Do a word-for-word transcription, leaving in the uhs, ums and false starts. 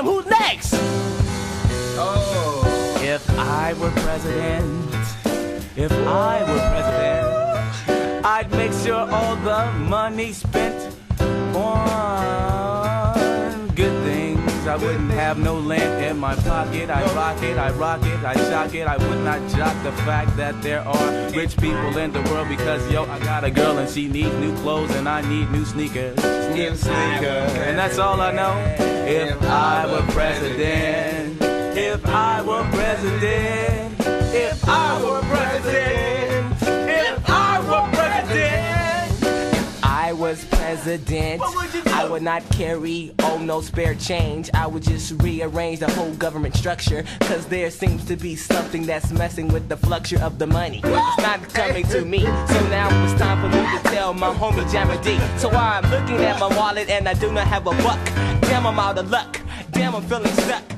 Damn, who's next? Oh. If I were president, if I were president, I'd make sure all the money spent on good things. I wouldn't have no lint in my pocket. I rock it, I rock it, I shock it. I would not jock the fact that there are rich people in the world, because yo, I got a girl and she needs new clothes and I need new sneakers. New sneakers. And that's all I know. If I were president, if I were president, if I were president, if I were president. If I was president, would you do? I would not carry, oh no, spare change. I would just rearrange the whole government structure, cause there seems to be something that's messing with the flucture of the money. It's not coming to me, so now it's time for me to tell my homie Jammer D. So I'm looking at my wallet and I do not have a buck. Damn, I'm out of luck. Damn, I'm feeling stuck.